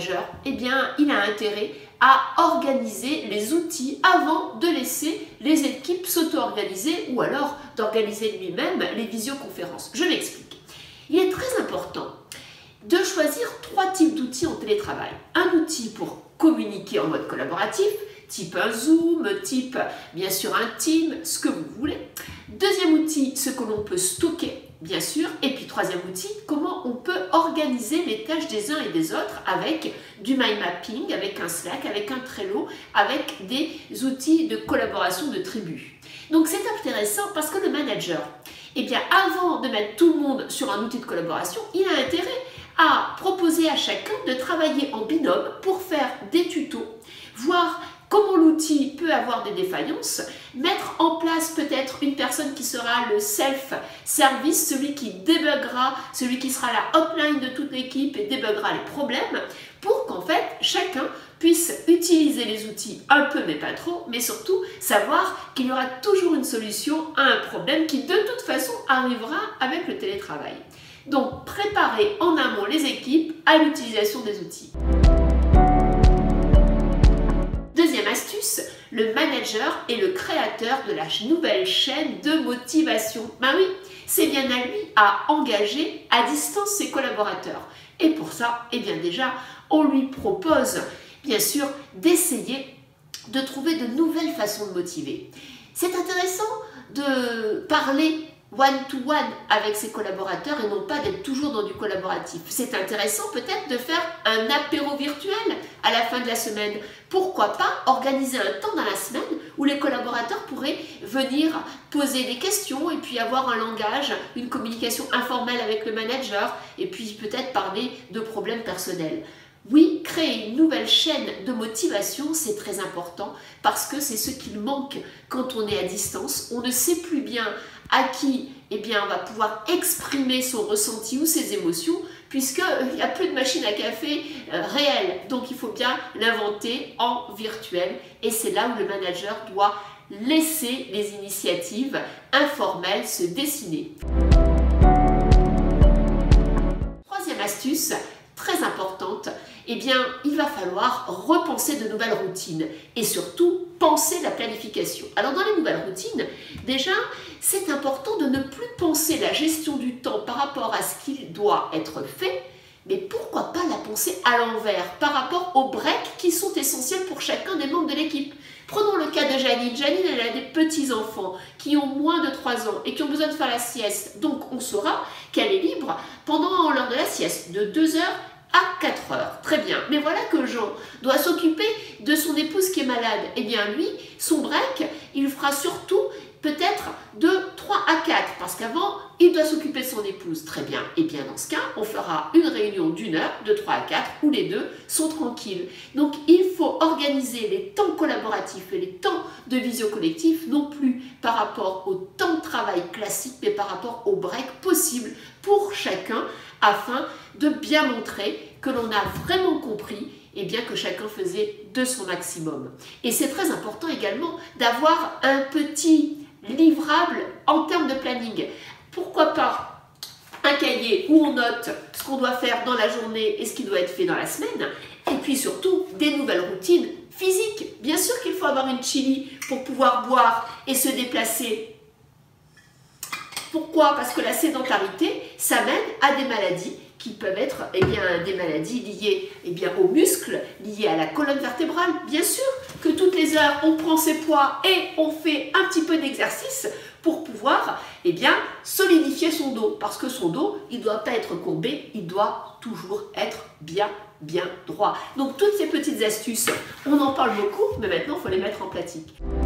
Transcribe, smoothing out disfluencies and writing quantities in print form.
manager, eh bien, il a intérêt à organiser les outils avant de laisser les équipes s'auto-organiser ou alors d'organiser lui-même les visioconférences. Je m'explique. Il est très important de choisir 3 types d'outils en télétravail. Un outil pour communiquer en mode collaboratif, type un Zoom, type bien sûr un Team, ce que vous voulez. Deuxième outil, ce que l'on peut stocker, bien sûr. Et puis troisième outil, comment on peut organiser les tâches des uns et des autres avec du mind mapping, avec un Slack, avec un Trello, avec des outils de collaboration de tribu. Donc c'est intéressant parce que le manager, eh bien avant de mettre tout le monde sur un outil de collaboration, il a intérêt à proposer à chacun de travailler en binôme pour faire des tutos, voir comment l'outil peut avoir des défaillances, mettre en place peut-être une personne qui sera le self-service, celui qui débuggera, celui qui sera la hotline de toute l'équipe et débuggera les problèmes, pour qu'en fait chacun puisse utiliser les outils un peu mais pas trop, mais surtout savoir qu'il y aura toujours une solution à un problème qui de toute façon arrivera avec le télétravail. Donc préparer en amont les équipes à l'utilisation des outils. Deuxième astuce, le manager est le créateur de la nouvelle chaîne de motivation. Ben oui, c'est bien à lui à engager à distance ses collaborateurs. Et pour ça, eh bien déjà, on lui propose bien sûr d'essayer de trouver de nouvelles façons de motiver. C'est intéressant de parler one-to-one avec ses collaborateurs et non pas d'être toujours dans du collaboratif. C'est intéressant peut-être de faire un apéro virtuel à la fin de la semaine. Pourquoi pas organiser un temps dans la semaine où les collaborateurs pourraient venir poser des questions et puis avoir un langage, une communication informelle avec le manager et puis peut-être parler de problèmes personnels. Oui, créer une nouvelle chaîne de motivation, c'est très important parce que c'est ce qu'il manque quand on est à distance. On ne sait plus bien à qui on va pouvoir exprimer son ressenti ou ses émotions puisqu'il n'y a plus de machine à café réelle. Donc il faut bien l'inventer en virtuel et c'est là où le manager doit laisser les initiatives informelles se dessiner. Troisième astuce, très importante, eh bien, il va falloir repenser de nouvelles routines et surtout penser la planification. Alors dans les nouvelles routines, déjà, c'est important de ne plus penser la gestion du temps par rapport à ce qui doit être fait, mais pourquoi pas la penser à l'envers par rapport aux breaks qui sont essentiels pour chacun des membres de l'équipe. Prenons le cas de Janine. Janine, elle a des petits-enfants qui ont moins de 3 ans et qui ont besoin de faire la sieste. Donc on saura qu'elle est libre pendant l'heure de la sieste, de 2 heures à 4 heures. Très bien. Mais voilà que Jean doit s'occuper de son épouse qui est malade. Eh bien lui, son break, il fera surtout peut-être de 3 à 4 parce qu'avant, il doit s'occuper de son épouse. Très bien. Et bien dans ce cas, on fera une réunion d'1 heure, de 3 à 4, où les deux sont tranquilles. Donc il faut organiser les temps collaboratifs et les temps de visio collectif, non plus par rapport au temps de travail classique, mais par rapport au break possible pour chacun, afin de bien montrer que l'on a vraiment compris et bien que chacun faisait de son maximum. Et c'est très important également d'avoir un petit livrable en termes de planning. Pourquoi pas un cahier où on note ce qu'on doit faire dans la journée et ce qui doit être fait dans la semaine, et puis surtout des nouvelles routines physiques. Bien sûr qu'il faut avoir une chili pour pouvoir boire et se déplacer. Pourquoi? Parce que la sédentarité, ça mène à des maladies qui peuvent être des maladies liées aux muscles, liées à la colonne vertébrale. Bien sûr que toutes les heures, on prend ses poids et on fait un petit peu d'exercice pour pouvoir solidifier son dos. Parce que son dos, il ne doit pas être courbé, il doit toujours être bien droit. Donc toutes ces petites astuces, on en parle beaucoup, mais maintenant, il faut les mettre en pratique.